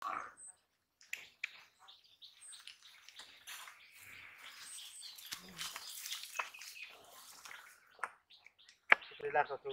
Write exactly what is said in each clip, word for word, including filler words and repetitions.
Relax tu.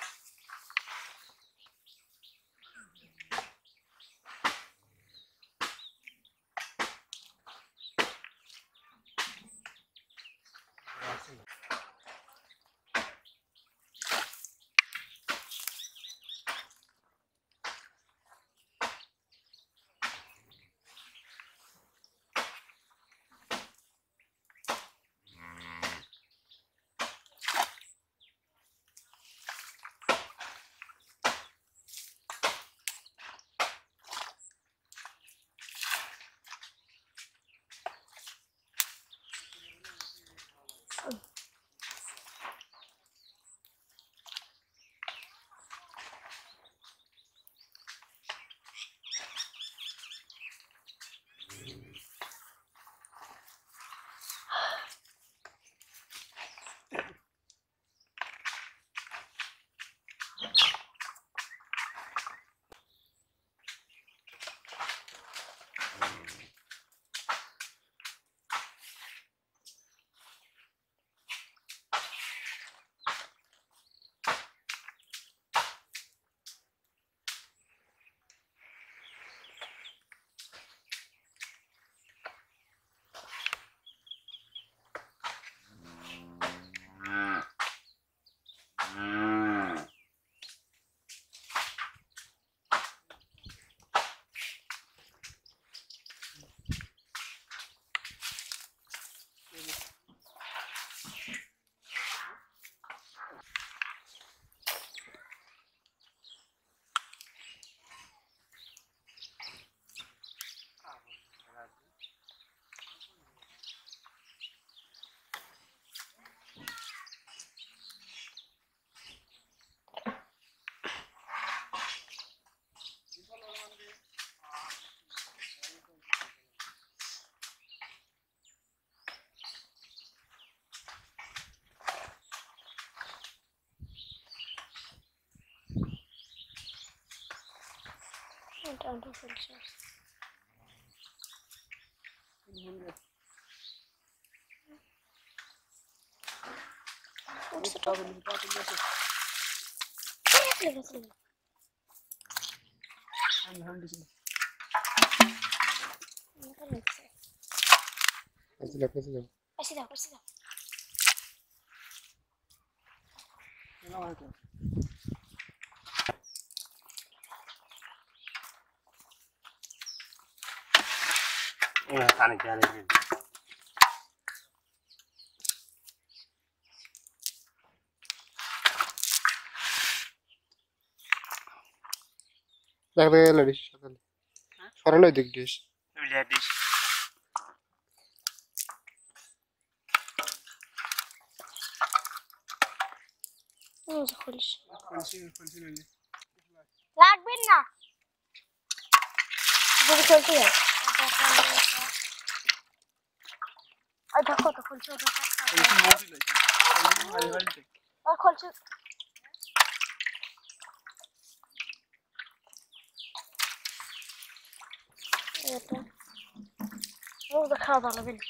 Down to filters. What's the top? Kasih dah, kasih dah. Kasih dah, kasih dah. Ini kan jalan ni. Dah dah dah dish. Sekarang dah dik dish. Lihat dish. Oh, খুলিস Kunci kunci lagi. লাগবেন না যদি চলতে হয় আর দেখো তো খুলছে ওটা Kunci mobil lagi. Hal hal tu. আর খুলছে এটা ও দেখা ভালো বিল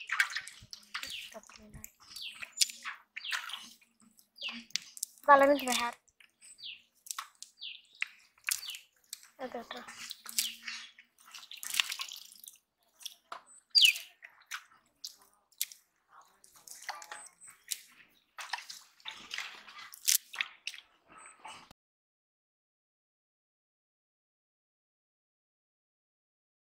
ভালো বিল হ্যাঁ এটা